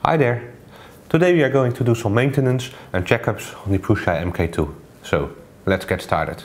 Hi there! Today we are going to do some maintenance and checkups on the Prusa MK2. So, let's get started.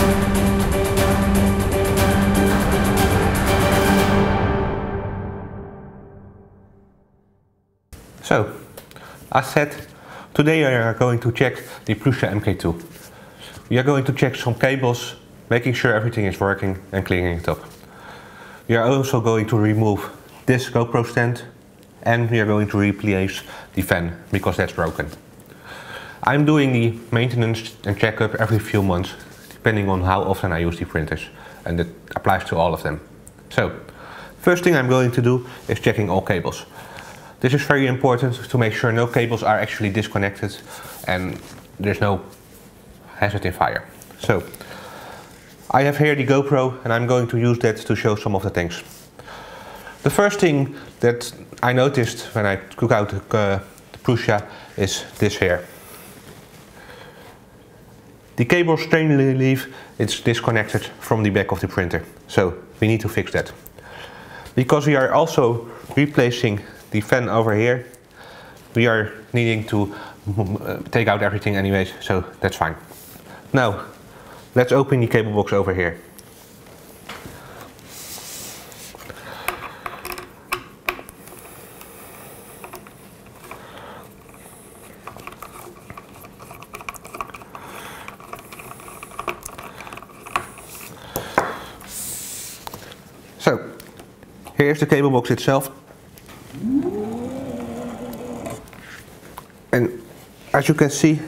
So, as said, today we are going to check the Prusa MK2. We are going to check some cables, making sure everything is working and cleaning it up. We are also going to remove this GoPro stand and we are going to replace the fan because that's broken. I'm doing the maintenance and checkup every few months depending on how often I use the printers, and it applies to all of them. So, first thing I'm going to do is checking all cables. This is very important to make sure no cables are actually disconnected and there's no hazard in fire. So, I have here the GoPro and I'm going to use that to show some of the things. The first thing that I noticed when I took out the Prusa is this here. The cable strain relief is disconnected from the back of the printer, so we need to fix that. Because we are also replacing the fan over here, we are needing to take out everything anyways, so that's fine. Now, let's open the cable box over here. So, here's the cable box itself. And as you can see,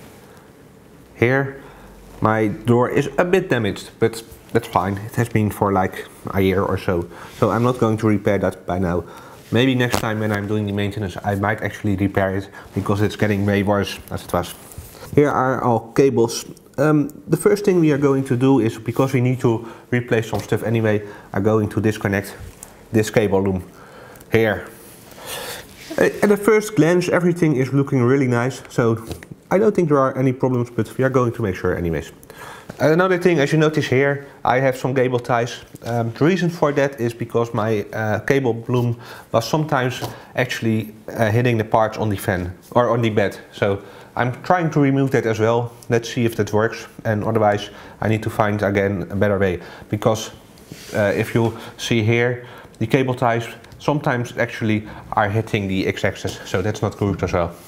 here my door is a bit damaged, but that's fine. It has been for like a year or so. So I'm not going to repair that by now. Maybe next time when I'm doing the maintenance I might actually repair it because it's getting way worse as it was. Here are all cables. The first thing we are going to do is, because we need to replace some stuff anyway, I'm going to disconnect this cable loom here. At the first glance everything is looking really nice, so I don't think there are any problems, but we are going to make sure anyways. Another thing, as you notice here, I have some cable ties. The reason for that is because my cable loom was sometimes actually hitting the parts on the fan or on the bed. So I'm trying to remove that as well. Let's see if that works, and otherwise I need to find again a better way. Because if you see here, the cable ties sometimes actually are hitting the x-axis, so that's not good as well.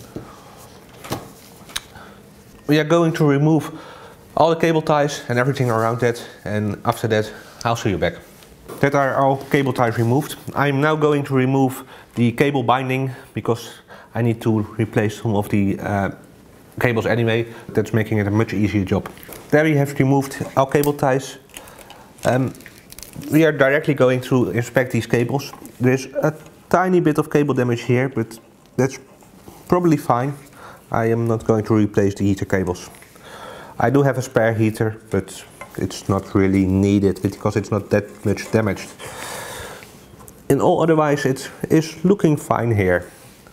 We are going to remove all the cable ties and everything around that, and after that I'll see you back. That are all cable ties removed. I'm now going to remove the cable binding because I need to replace some of the cables anyway. That's making it a much easier job. There we have removed all cable ties. We are directly going to inspect these cables. There's a tiny bit of cable damage here, but that's probably fine. I am not going to replace the heater cables. I do have a spare heater, but it's not really needed because it's not that much damaged. In all otherwise it is looking fine here.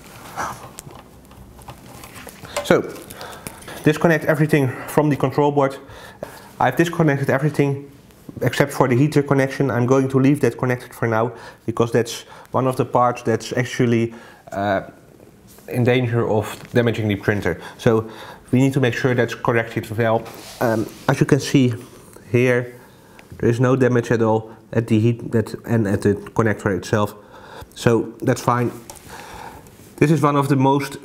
So, disconnect everything from the control board. I've disconnected everything except for the heater connection. I'm going to leave that connected for now because that's one of the parts that's actually in danger of damaging the printer. So we need to make sure that's connected well. As you can see here, there is no damage at all at the heat and at the connector itself. So that's fine. This is one of the most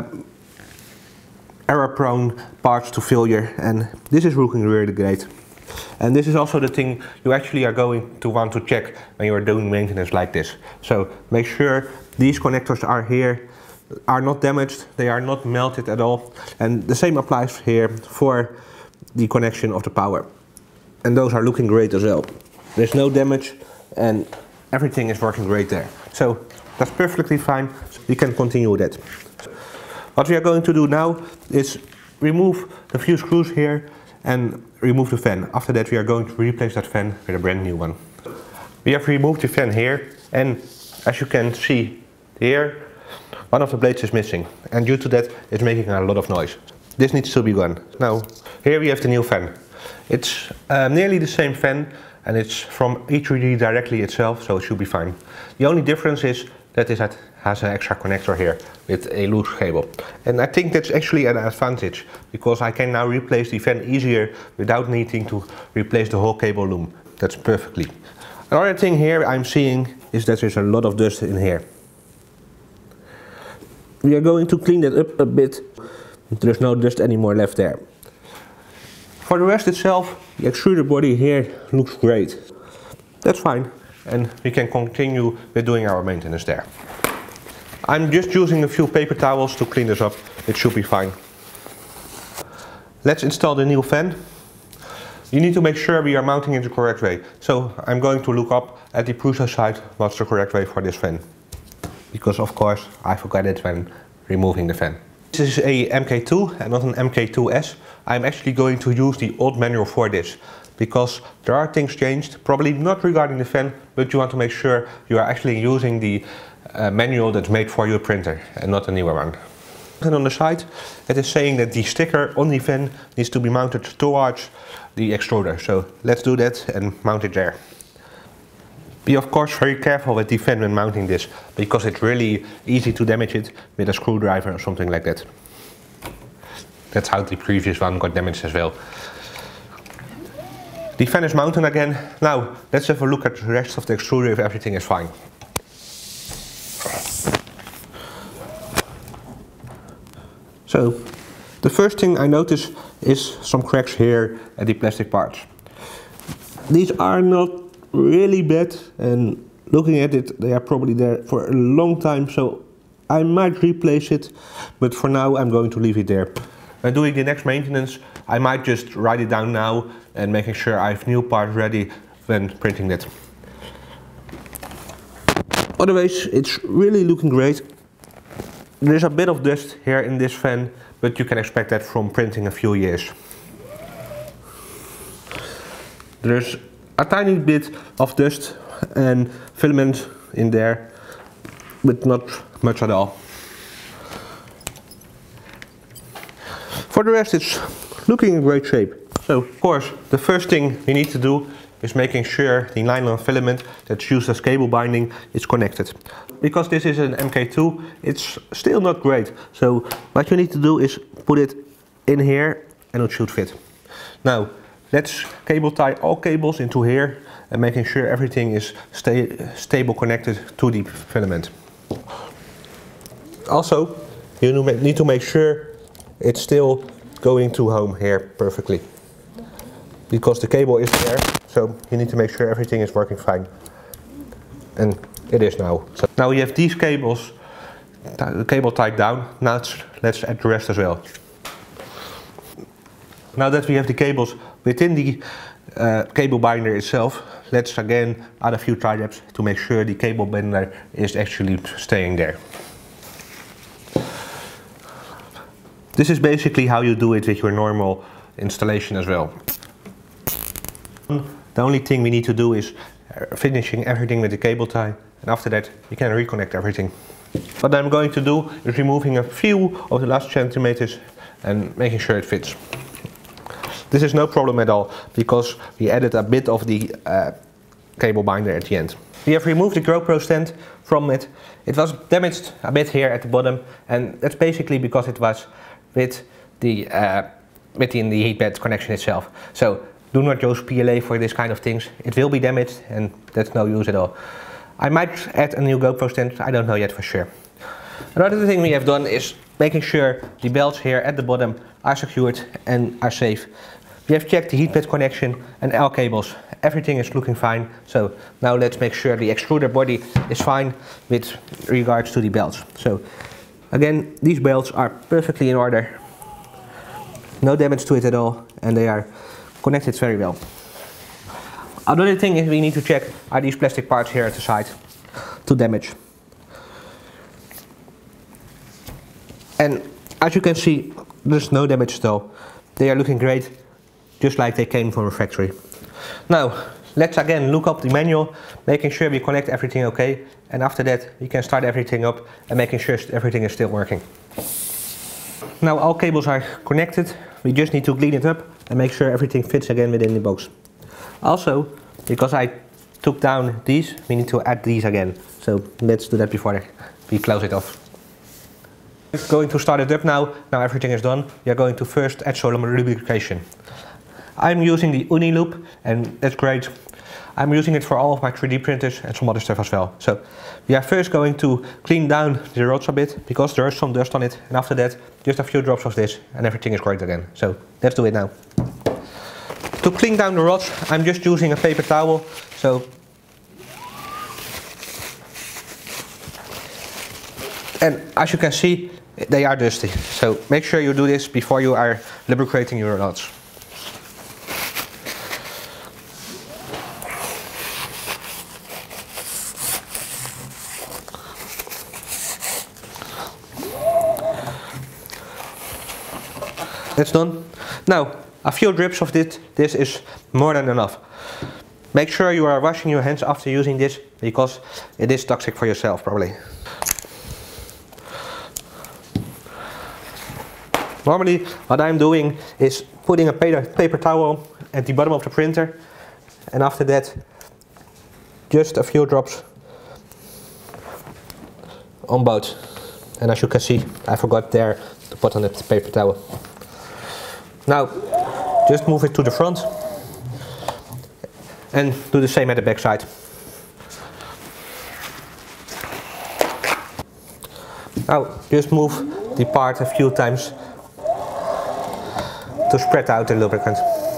error-prone parts to failure, and this is working really great. And this is also the thing you actually are going to want to check when you are doing maintenance like this. So make sure these connectors are not damaged, they are not melted at all. And the same applies here for the connection of the power. And those are looking great as well. There's no damage and everything is working great there. So that's perfectly fine, we can continue with that. What we are going to do now is remove the few screws here and remove the fan. After that we are going to replace that fan with a brand new one. We have removed the fan here, and as you can see here, one of the blades is missing, and due to that it's making a lot of noise. This needs to be gone. Now, here we have the new fan. It's nearly the same fan, and it's from E3D directly itself, so it should be fine. The only difference is that it has an extra connector here with a loose cable. And I think that's actually an advantage, because I can now replace the fan easier without needing to replace the whole cable loom. That's perfectly. Another thing here I'm seeing is that there's a lot of dust in here. We are going to clean that up a bit. There's no dust anymore left there. For the rest itself, the extruder body here looks great. That's fine, and we can continue with doing our maintenance there. I'm just using a few paper towels to clean this up. It should be fine. Let's install the new fan. You need to make sure we are mounting it the correct way. So I'm going to look up at the Prusa site what's the correct way for this fan. Because of course I forgot it when removing the fan. This is a MK2 and not an MK2S. I'm actually going to use the old manual for this, because there are things changed, probably not regarding the fan, but you want to make sure you are actually using the manual that's made for your printer and not a newer one. And on the side it is saying that the sticker on the fan needs to be mounted towards the extruder. So let's do that and mount it there. Be of course very careful with the fan when mounting this, because it's really easy to damage it with a screwdriver or something like that. That's how the previous one got damaged as well. The fan is mounted again. Now let's have a look at the rest of the extruder if everything is fine. So the first thing I notice is some cracks here at the plastic parts. These are not really bad, and looking at it they are probably there for a long time, so I might replace it, but for now I'm going to leave it there. When doing the next maintenance I might just write it down now and making sure I have new parts ready when printing that. Otherwise it's really looking great. There's a bit of dust here in this fan, but you can expect that from printing a few years. There's a tiny bit of dust and filament in there, but not much at all. For the rest it's looking in great shape. So of course the first thing we need to do is making sure the nylon filament that's used as cable binding is connected. Because this is an MK2, it's still not great. So what you need to do is put it in here and it should fit. Now let's cable tie all cables into here and making sure everything is stable connected to the filament. Also, you need to make sure it's still going to home here perfectly, because the cable is there, so you need to make sure everything is working fine. And it is now. So now we have these cables, the cable tied down. Now let's add the rest as well. Now that we have the cables within the cable binder itself, let's again add a few tie-ups to make sure the cable binder is actually staying there. This is basically how you do it with your normal installation as well. The only thing we need to do is finishing everything with the cable tie, and after that we can reconnect everything. What I'm going to do is removing a few of the last centimeters and making sure it fits. This is no problem at all, because we added a bit of the cable binder at the end. We have removed the GoPro stand from it. It was damaged a bit here at the bottom, and that's basically because it was with the heat bed connection itself. So do not use PLA for this kind of things. It will be damaged and that's no use at all. I might add a new GoPro stand, I don't know yet for sure. Another thing we have done is making sure the belts here at the bottom are secured and are safe. We have checked the heat bed connection and L cables. Everything is looking fine. So now let's make sure the extruder body is fine with regards to the belts. So again, these belts are perfectly in order. No damage to it at all, and they are connected very well. Another thing is we need to check are these plastic parts here at the side to damage. And as you can see, there's no damage at all. They are looking great, just like they came from a factory. Now, let's again look up the manual, making sure we connect everything okay, and after that we can start everything up and making sure everything is still working. Now all cables are connected, we just need to clean it up and make sure everything fits again within the box. Also, because I took down these, we need to add these again, so let's do that we close it off. We're going to start it up now. Now everything is done. We are going to first add some lubrication. I'm using the Uniloop and that's great. I'm using it for all of my 3D printers and some other stuff as well. So we are first going to clean down the rods a bit because there is some dust on it, and after that just a few drops of this and everything is great again. So let's do it now. To clean down the rods I'm just using a paper towel. So and as you can see they are dusty. So make sure you do this before you are lubricating your rods. That's done. Now, a few drips of this is more than enough. Make sure you are washing your hands after using this because it is toxic for yourself probably. Normally what I'm doing is putting a paper towel at the bottom of the printer, and after that just a few drops on both. And as you can see I forgot there to put on the paper towel. Now just move it to the front and do the same at the back side. Now just move the part a few times to spread out the lubricant.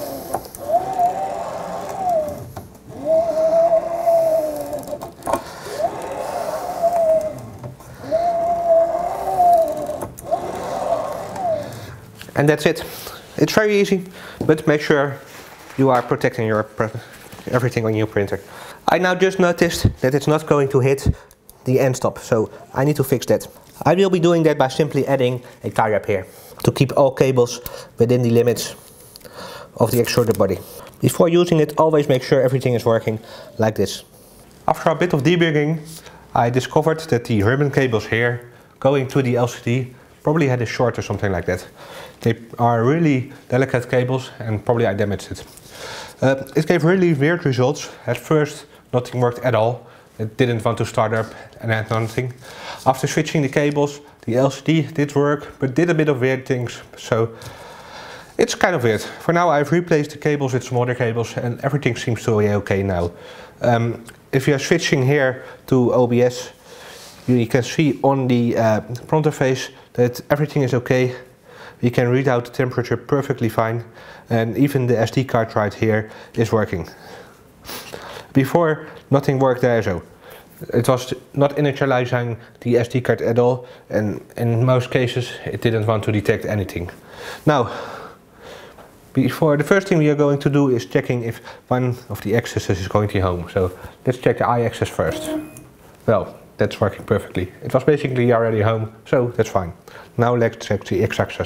And that's it. It's very easy, but make sure you are protecting your everything on your printer. I now just noticed that it's not going to hit the end stop, so I need to fix that. I will be doing that by simply adding a tie wrap here to keep all cables within the limits of the extruder body. Before using it, always make sure everything is working like this. After a bit of debugging, I discovered that the ribbon cables here going to the LCD probably had a short or something like that. They are really delicate cables and probably I damaged it. It gave really weird results. At first nothing worked at all. It didn't want to start up and had nothing. After switching the cables, the LCD did work, but did a bit of weird things. So it's kind of weird. For now I've replaced the cables with some other cables and everything seems to be okay now. If you are switching here to OBS, you can see on the pronto face that everything is okay. You can read out the temperature perfectly fine, and even the SD card right here is working. Before nothing worked there, so it was not initializing the SD card at all, and in most cases it didn't want to detect anything. Now, before the first thing we are going to do is checking if one of the axes is going to home. So let's check the I-axis first. Well, that's working perfectly. It was basically already home, so that's fine. Now let's check the X-axis.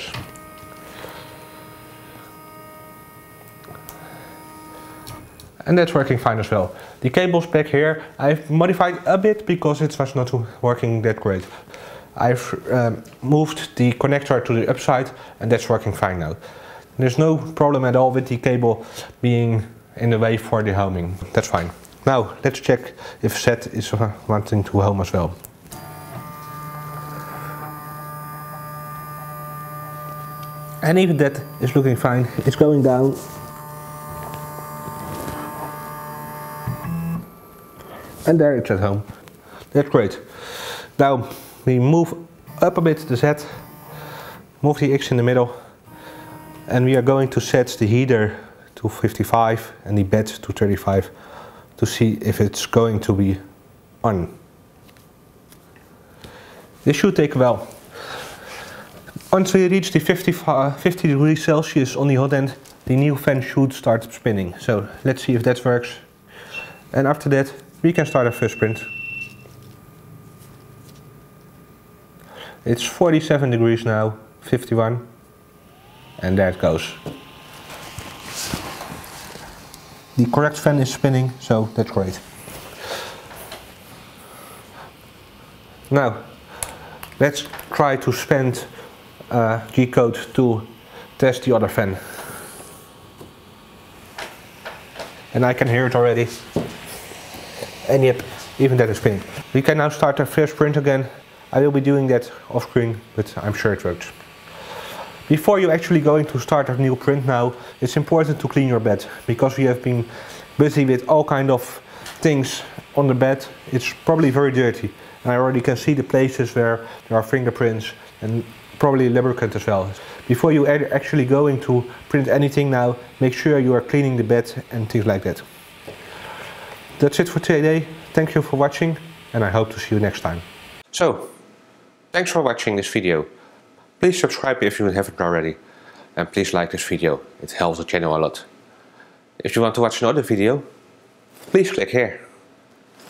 And that's working fine as well. The cables back here I've modified a bit because it was not working that great. I've moved the connector to the upside and that's working fine now. There's no problem at all with the cable being in the way for the homing. That's fine. Now let's check if Z is wanting to home as well. And even that is looking fine. It's going down. And there it's at home. That's great. Now we move up a bit the Z, move the X in the middle, and we are going to set the heater to 55 and the bed to 35 to see if it's going to be on. This should take a while. Once we reach the 50 degrees Celsius on the hot end, the new fan should start spinning. So let's see if that works. And after that, we can start our first print. It's 47 degrees now, 51, and there it goes. The correct fan is spinning, so that's great. Now, let's try to spend G-code to test the other fan. And I can hear it already. And yep, even that is spinning. We can now start our first print again. I will be doing that off screen, but I'm sure it works. Before you're actually going to start a new print now, it's important to clean your bed, because we have been busy with all kind of things on the bed. It's probably very dirty, and I already can see the places where there are fingerprints and probably lubricant as well. Before you are actually going to print anything now, make sure you are cleaning the bed and things like that. That's it for today. Thank you for watching, and I hope to see you next time. So, thanks for watching this video. Please subscribe if you haven't already, and please like this video, it helps the channel a lot. If you want to watch another video, please click here.